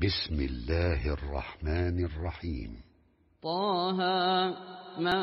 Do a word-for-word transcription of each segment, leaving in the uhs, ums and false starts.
بسم الله الرحمن الرحيم. طه ما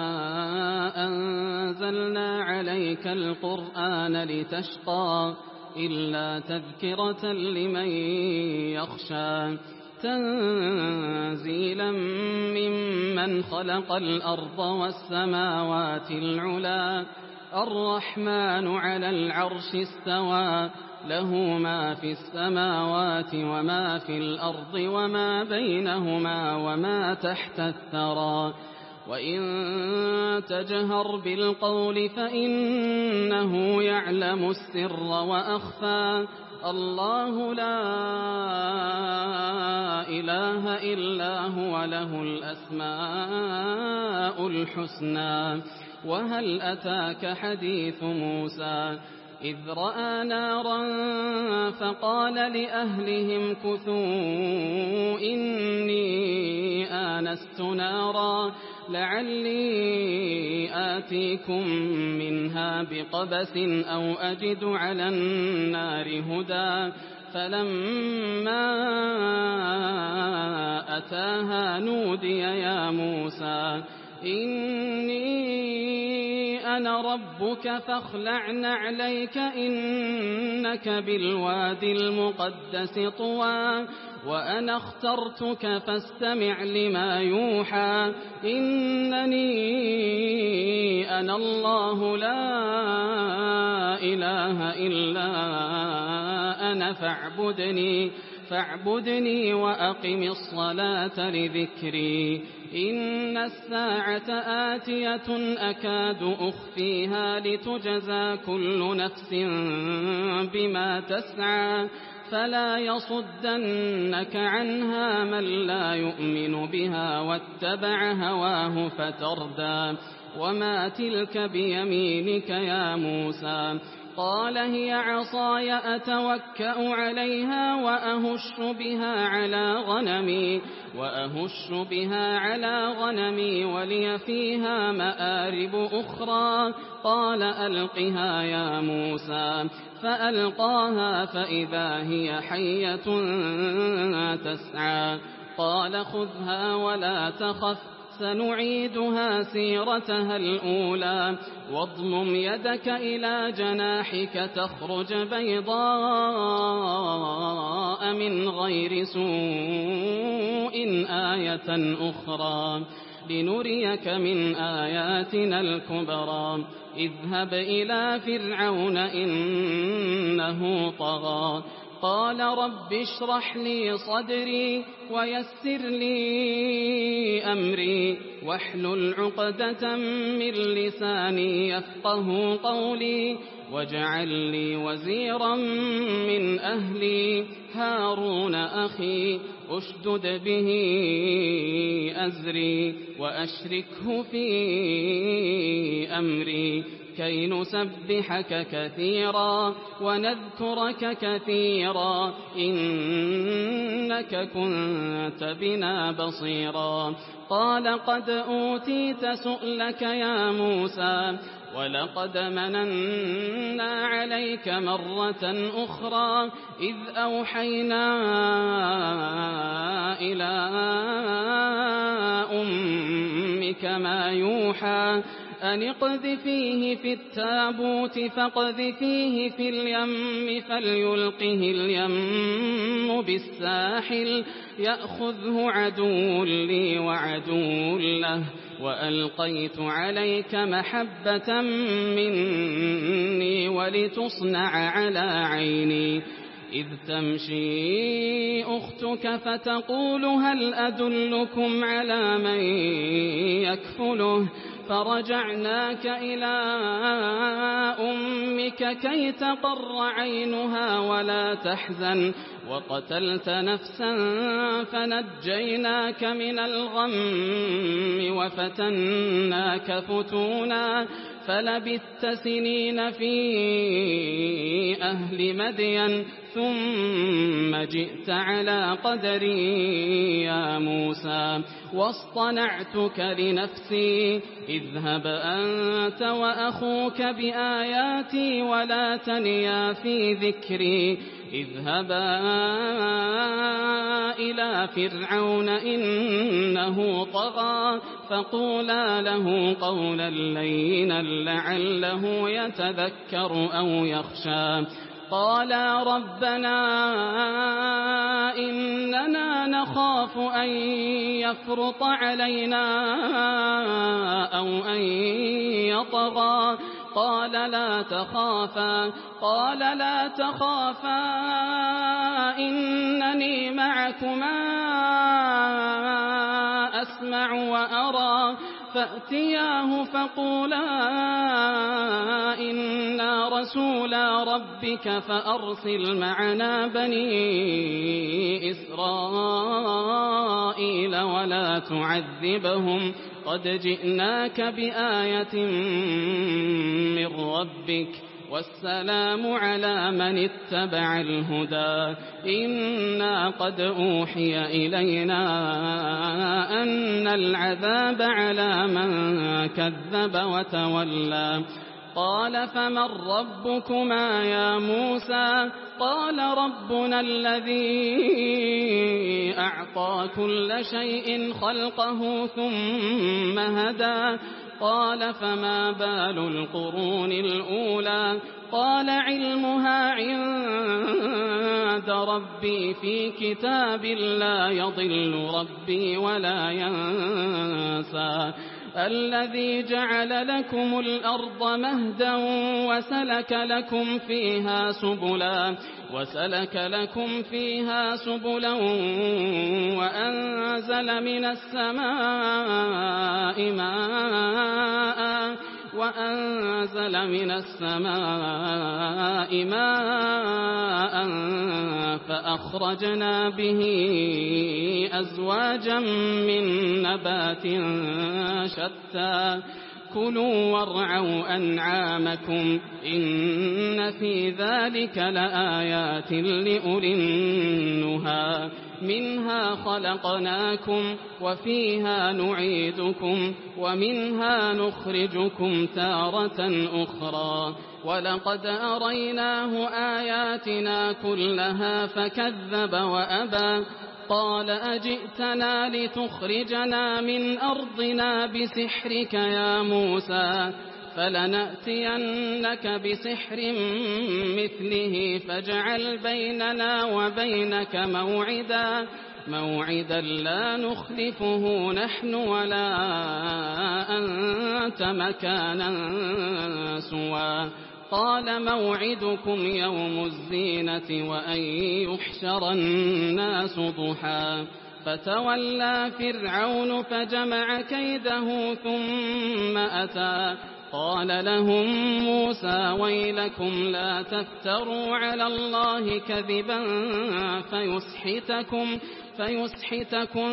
أنزلنا عليك القرآن لتشقى إلا تذكرة لمن يخشى تنزيلا ممن خلق الأرض والسماوات العلا الرحمن على العرش استوى له ما في السماوات وما في الأرض وما بينهما وما تحت الثرى وإن تجهر بالقول فإنه يعلم السر وأخفى الله لا إله إلا هو له الأسماء الحسنى. وهل أتاك حديث موسى إذ رأى نارا فقال لأهلهم كثوا إني آنست نارا لعلي آتيكم منها بقبس أو أجد على النار هدى فلما أتاها نودي يا موسى إني أنا ربك فاخلع نعليك إنك بالوادي المقدس طوى وأنا اخترتك فاستمع لما يوحى إنني أنا الله لا إله إلا أنا فاعبدني فاعبدني وأقم الصلاة لذكري إن الساعة آتية أكاد أخفيها لتجزى كل نفس بما تسعى فلا يصدنك عنها من لا يؤمن بها واتبع هواه فتردى. وما تلك بيمينك يا موسى قال هي عصاي أتوكأ عليها وأهش بها على غنمي وأهش بها على غنمي ولي فيها مآرب أخرى قال ألقها يا موسى فألقاها فإذا هي حية تسعى قال خذها ولا تخف سنعيدها سيرتها الأولى واضمم يدك إلى جناحك تخرج بيضاء من غير سوء آية أخرى لنريك من آياتنا الكبرى اذهب إلى فرعون إنه طغى قال رب اشرح لي صدري ويسر لي أمري واحلل عقدة من لساني يفقه قولي واجعل لي وزيرا من أهلي هارون أخي أشدد به أزري وأشركه في أمري كي نسبحك كثيرا ونذكرك كثيرا إنك كنت بنا بصيرا قال قد أوتيت سؤلك يا موسى ولقد مننا عليك مرة أخرى إذ أوحينا إلى أمك ما يوحى أن اقذفيه في التابوت فاقذفيه في اليم فليلقه اليم بالساحل يأخذه عدو لي وعدو له وألقيت عليك محبة مني ولتصنع على عيني إذ تمشي أختك فتقول هل أدلكم على من يكفله فرجعناك إلى أمك كي تقر عينها ولا تحزن وقتلت نفسا فنجيناك من الغم وفتناك فتونا فلبثت سنين في أهل مدين ثم جئت على قدري يا موسى واصطنعتك لنفسي اذهب أنت وأخوك بآياتي ولا تنيا في ذكري اذهبا إلى فرعون إنه طغى فقولا له قولا لينا لعله يتذكر أو يخشى قالا ربنا إننا نخاف أن يفرط علينا أو أن يطغى قال لا تخافا قال لا تخافا إنني معكما أسمع وأرى فأتياه فقولا إنا رسولا ربك فأرسل معنا بني إسرائيل ولا تعذبهم قد جئناك بآية من ربك والسلام على من اتبع الهدى إنا قد أوحي إلينا أن العذاب على من كذب وتولى قال فمن ربكما يا موسى قال ربنا الذي أعطى كل شيء خلقه ثم هدى قال فما بال القرون الأولى قال علمها عند ربي في كتاب لا يضل ربي ولا ينسى الذي جعل لكم الأرض مهدا وسلك لكم فيها سبلا وسلك لكم فيها سبلا وأنزل من السماء ماء وأنزل من السماء ماء فأخرجنا به أزواجا من نبات شتى كلوا وارعوا أنعامكم إن في ذلك لآيات لأولي النهى منها خلقناكم وفيها نعيدكم ومنها نخرجكم تارة أخرى ولقد أريناه آياتنا كلها فكذب وأبى قال أجئتنا لتخرجنا من أرضنا بسحرك يا موسى فلنأتينك بسحر مثله فاجعل بيننا وبينك موعدا موعدا لا نخلفه نحن ولا أنت مكانا سوى قال موعدكم يوم الزينة وأن يحشر الناس ضحى فتولى فرعون فجمع كيده ثم أتى قال لهم موسى ويلكم لا تفتروا على الله كذبا فيسحتكم فيسحتكم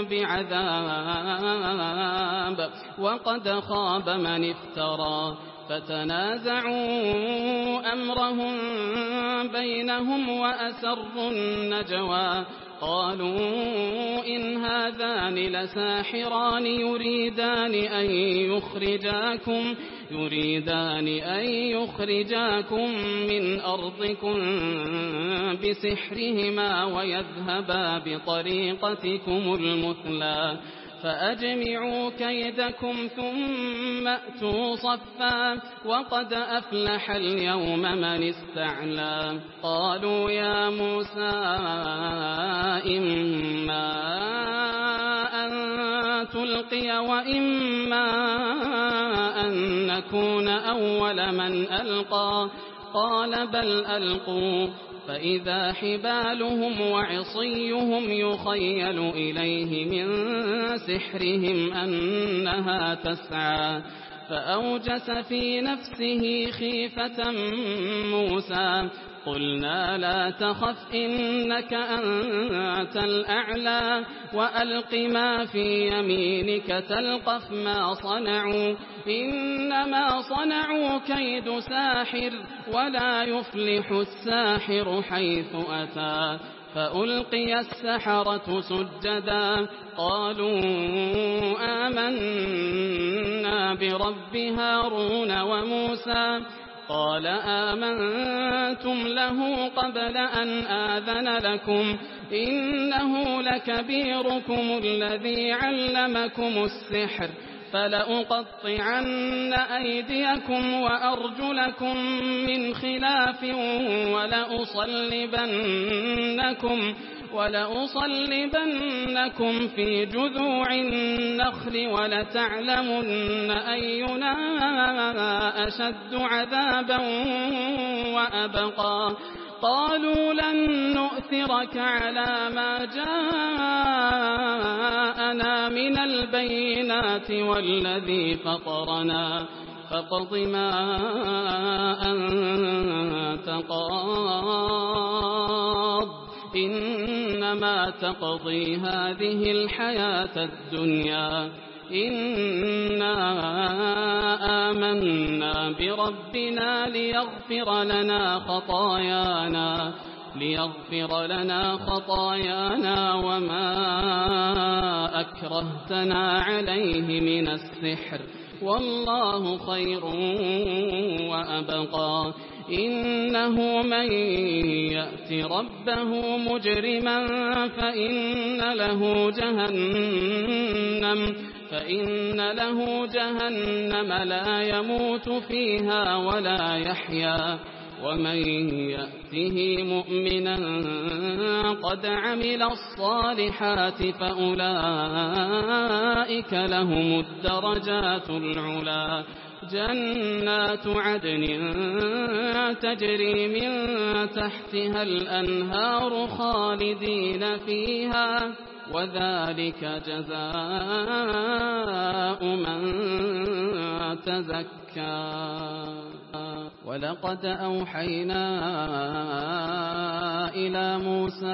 بعذاب وقد خاب من افترى فتنازعوا أمرهم بينهم وأسروا النجوى قالوا إن هذان لساحران يريدان أن يخرجاكم يريدان أن يخرجاكم من أرضكم بسحرهما ويذهبا بطريقتكم المثلى فأجمعوا كيدكم ثم أتوا صفا وقد أفلح اليوم من استعلى قالوا يا موسى إما أن تلقي وإما أن نكون أول من ألقى قال بل ألقوا فإذا حبالهم وعصيهم يخيل إليه من سحرهم أنها تسعى فأوجس في نفسه خيفة موسى قلنا لا تخف إنك أنت الأعلى وألق ما في يمينك تلقف ما صنعوا إنما صنعوا كيد ساحر ولا يفلح الساحر حيث أتى فألقي السحرة سجدا قالوا آمنا برب هارون وموسى قال آمنتم له قبل أن آذن لكم إنه لكبيركم الذي علمكم السحر فلأقطعن أيديكم وأرجلكم من خلاف ولأصلبنكم ولأصلبنكم في جذوع النخل ولتعلمن أينا أشد عذابا وأبقى قالوا لن نؤثرك على ما جاءنا من البينات والذي فطرنا فاقض ما أنت قاض إنما تقضي هذه الحياة الدنيا إنا آمنا بربنا ليغفر لنا خطايانا ليغفر لنا خطايانا وما أكرهتنا عليه من السحر والله خير وأبقى إنه من يأت ربه مجرما فإن له جهنم فإن له جهنم لا يموت فيها ولا يحيا ومن يأته مؤمنا قد عمل الصالحات فأولئك لهم الدرجات العلى جنات عدن تجري من تحتها الأنهار خالدين فيها وذلك جزاء من تزكى ولقد أوحينا إلى موسى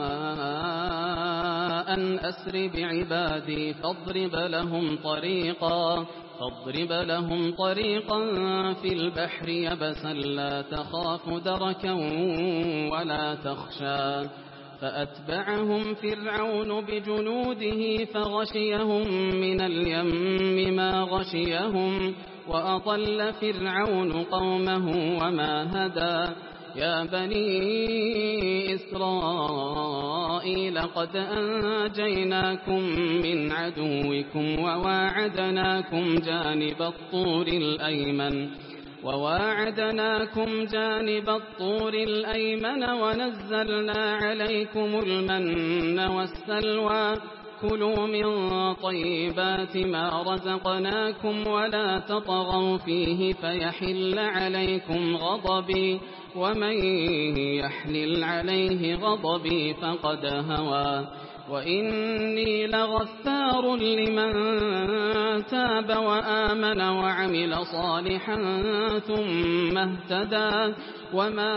أن أسر بعبادي فاضرب لهم طريقا فاضرب لهم طريقا في البحر يبسا لا تخاف دركا ولا تخشى فأتبعهم فرعون بجنوده فغشيهم من اليم ما غشيهم وأضل فرعون قومه وما هدى يا بني إسرائيل قد أنجيناكم من عدوكم وواعدناكم جانب الطور الأيمن وواعدناكم جانب الطور الأيمن ونزلنا عليكم المن والسلوى كلوا من طيبات ما رزقناكم ولا تطغوا فيه فيحل عليكم غضبي ومن يحلل عليه غضبي فقد هوى وإني لغفار لمن تاب وآمن وعمل صالحا ثم اهتدى وما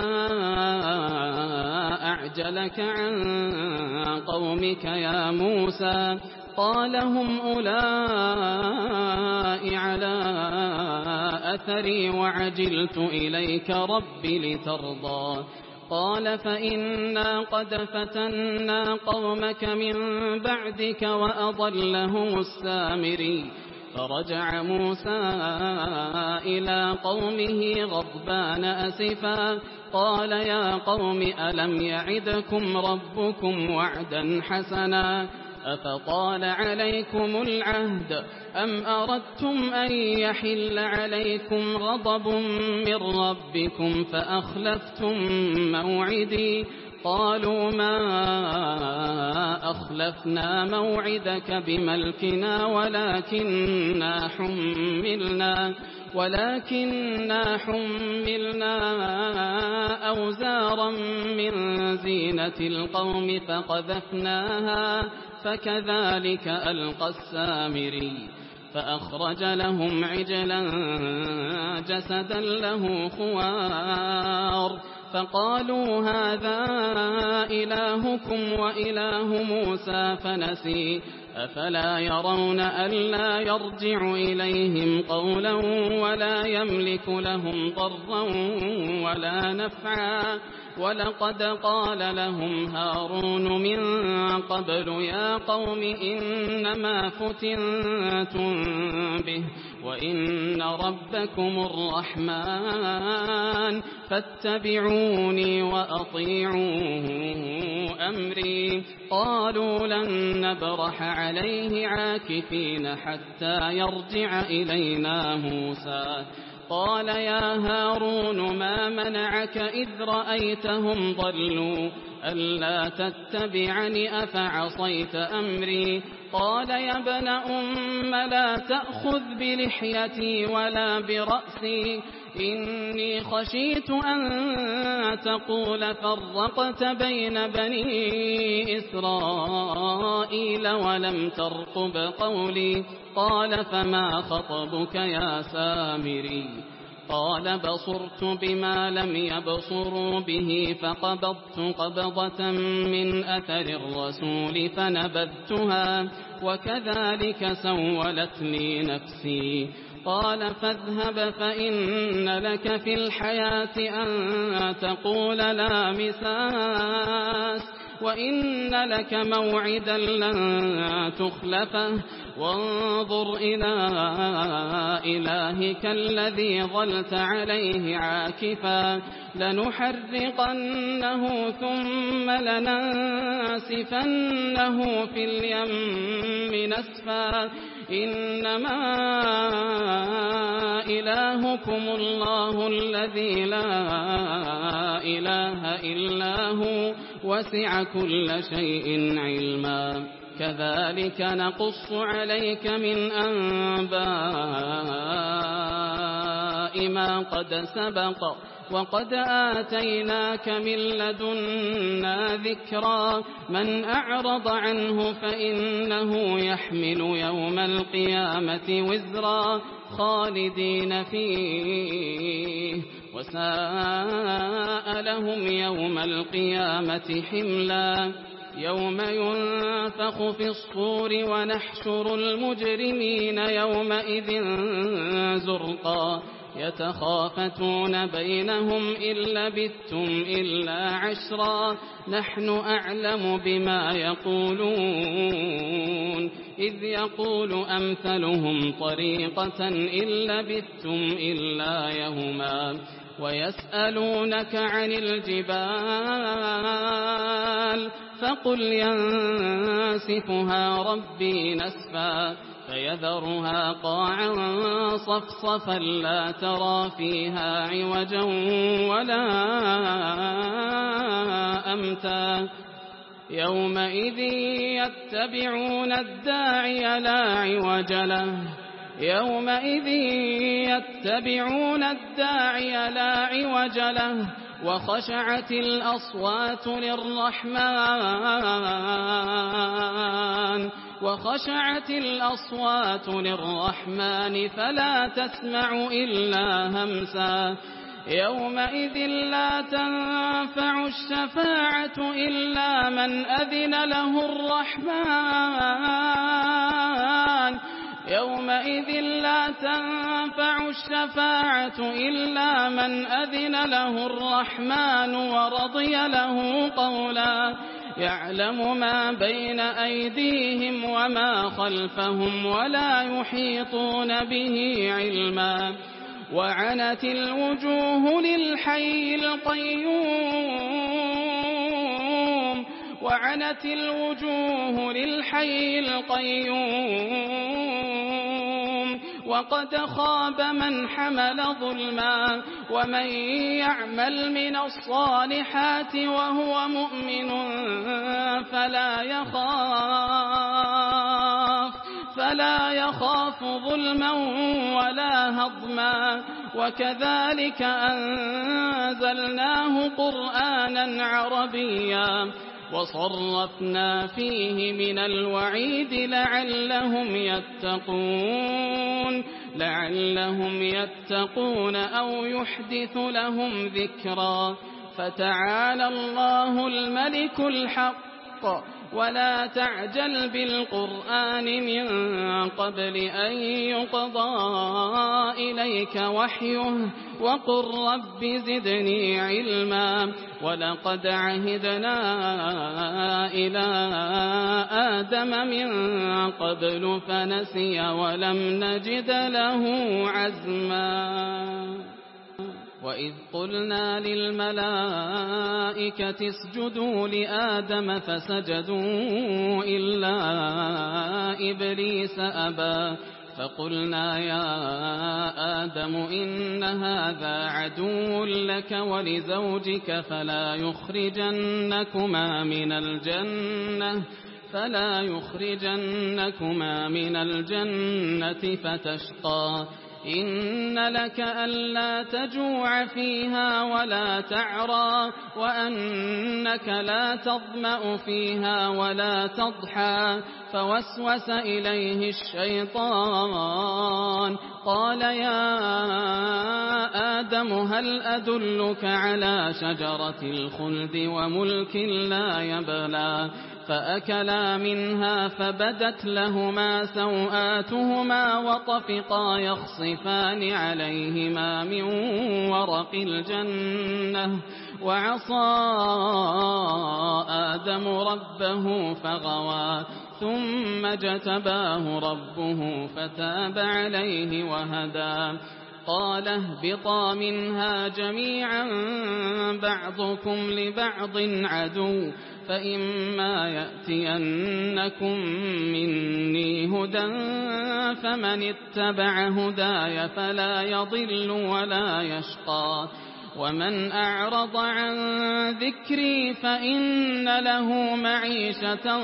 أعجلك عن قومك يا موسى قال هم أولئك على أثري وعجلت إليك رب لترضى قال فإنا قد فتنا قومك من بعدك وأضلهم السامري فرجع موسى إلى قومه غضبان أسفا قال يا قوم ألم يعدكم ربكم وعدا حسنا أفطال عليكم العهد أم أردتم أن يحل عليكم غضب من ربكم فأخلفتم موعدي قالوا ما أخلفنا موعدك بملكنا ولكننا حملنا ولكننا حملنا أوزارا من زينة القوم فقذفناها فكذلك ألقى السامري فأخرج لهم عجلا جسدا له خوار فقالوا هذا إلهكم وإله موسى فنسي أفلا يرون ألا يرجع إليهم قولا ولا يملك لهم ضرا ولا نفعا ولقد قال لهم هارون من قبل يا قوم إنما فتنتم به وإن ربكم الرحمن فاتبعوني وأطيعوا أمري. قالوا لن نبرح عليه عاكفين حتى يرجع إلينا موسى. قال يا هارون ما منعك إذ رأيتهم ضلوا ألا تتبعني أفعصيت أمري. قال يا ابن أم لا تأخذ بلحيتي ولا برأسي إني خشيت أن تقول فرقت بين بني إسرائيل ولم ترقب قولي. قال فما خطبك يا سامري؟ قال بصرت بما لم يبصروا به فقبضت قبضة من أثر الرسول فنبذتها وكذلك سولت لي نفسي. قال فاذهب فإن لك في الحياة أن تقول لا مساس وإن لك موعدا لن تخلفه وانظر إلى إلهك الذي ظلت عليه عاكفا لنحرقنه ثم لننسفنه في اليم نسفا إنما إلهكم الله الذي لا إله إلا هو وسع كل شيء علما. كذلك نقص عليك من أنباء ما قد سبق وقد آتيناك من لدنا ذكرا. من أعرض عنه فإنه يحمل يوم القيامة وزرا خالدين فيه وساء لهم يوم القيامة حملا. يوم ينفخ في الصور ونحشر المجرمين يومئذ زرقا يتخافتون بينهم إن لبثتم إلا عشرا نحن أعلم بما يقولون إذ يقول أمثلهم طريقة إن لبثتم إلا يوما. ويسألونك عن الجبال فقل ينسفها ربي نسفا فيذرها قاعا صفصفا لا ترى فيها عوجا ولا أمتا. يومئذ يتبعون الداعي لا عوج له يومئذ يتبعون الداعي لا عوج له وخشعت الأصوات للرحمن وخشعت الأصوات للرحمن فلا تسمع إلا همسا. يومئذ لا تنفع الشفاعة إلا من أذن له الرحمن يومئذ لا تنفع الشفاعة إلا من أذن له الرحمن ورضي له قولا. يعلم ما بين أيديهم وما خلفهم ولا يحيطون به علما. وعنت الوجوه للحي القيوم وعنت الوجوه للحي القيوم وقد خاب من حمل ظلما. ومن يعمل من الصالحات وهو مؤمن فلا يخاف فلا يخاف ظلما ولا هضما. وكذلك أنزلناه قرآنا عربيا وصرفنا فيه من الوعيد لعلهم يتقون لعلهم يتقون أو يحدث لهم ذكرا. فتعالى الله الملك الحق ولا تعجل بالقرآن من قبل أن يقضى إليك وحيه وقل رب زدني علما ولقد عهدنا إلى آدم من قبل فنسي ولم نجد له عزما وإذ قلنا للملائكة اسجدوا لآدم فسجدوا إلا إبليس أبى فقلنا يا آدم إن هذا عدو لك ولزوجك فلا يخرجنكما من الجنة فلا يخرجنكما من الجنة فتشقى إن لك ألا تجوع فيها ولا تعرى وأنك لا تظمأ فيها ولا تضحى فوسوس إليه الشيطان قال يا آدم هل أدلك على شجرة الخلد وملك لا يبلى فأكلا منها فبدت لهما سوآتهما وطفقا يخصفان عليهما من ورق الجنة وعصى آدم ربه فغوى ثم اجتباه ربه فتاب عليه وهدى قال اهبطا منها جميعا بعضكم لبعض عدو فإما يأتينكم مني هدى فمن اتبع هداي فلا يضل ولا يشقى ومن أعرض عن ذكري فإن له معيشة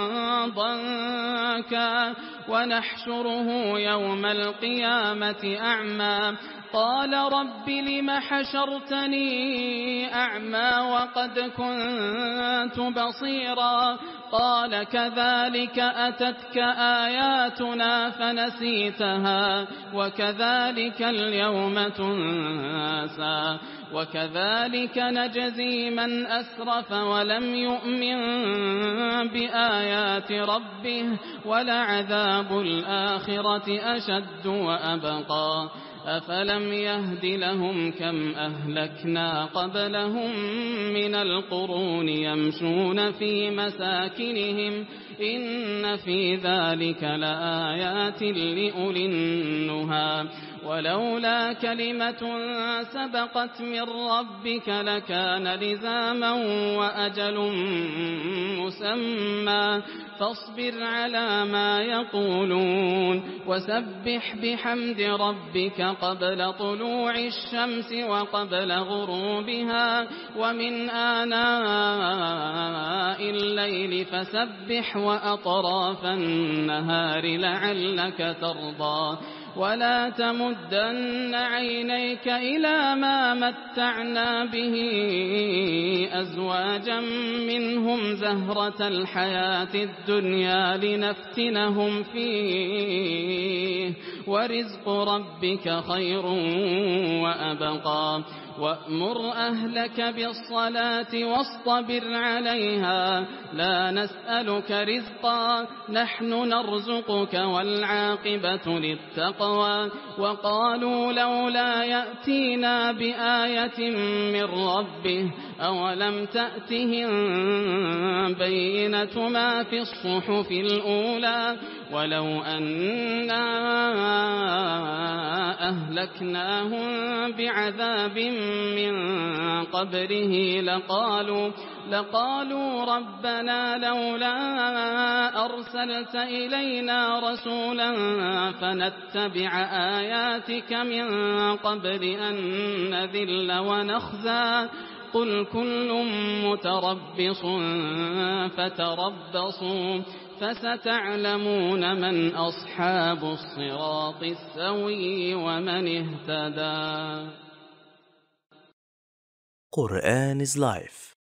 ضنكا ونحشره يوم القيامة أعمى قال رب لم حشرتني أعمى وقد كنت بصيرا قال كذلك أتتك آياتنا فنسيتها وكذلك اليوم تنسى وكذلك نجزي من أسرف ولم يؤمن بآيات ربه ولعذاب الآخرة أشد وأبقى أفلم يهد لهم كم أهلكنا قبلهم من القرون يمشون في مساكنهم إن في ذلك لآيات لأولي النهى ولولا كلمة سبقت من ربك لكان لزاما وأجل مسمى فاصبر على ما يقولون وسبح بحمد ربك قبل طلوع الشمس وقبل غروبها ومن آناء الليل فسبح وأطراف النهار لعلك ترضى ولا تمدن عينيك إلى ما متعنا به أزواجا منهم زهرة الحياة الدنيا لنفتنهم فيه ورزق ربك خير وأبقى وأمر أهلك بالصلاة واصطبر عليها لا نسألك رزقا نحن نرزقك والعاقبة للتقوى وقالوا لولا يأتينا بآية من ربه أولم تأتهم بينة ما في الصحف الأولى ولو أنا أهلكناهم بعذاب من قبله لقالوا لقالوا ربنا لولا أرسلت إلينا رسولا فنتبع آياتك من قبل أن نذل ونخزى قل كل متربص فتربصوا فستعلمون من أصحاب الصراط السوي ومن اهتدى. Quran is life.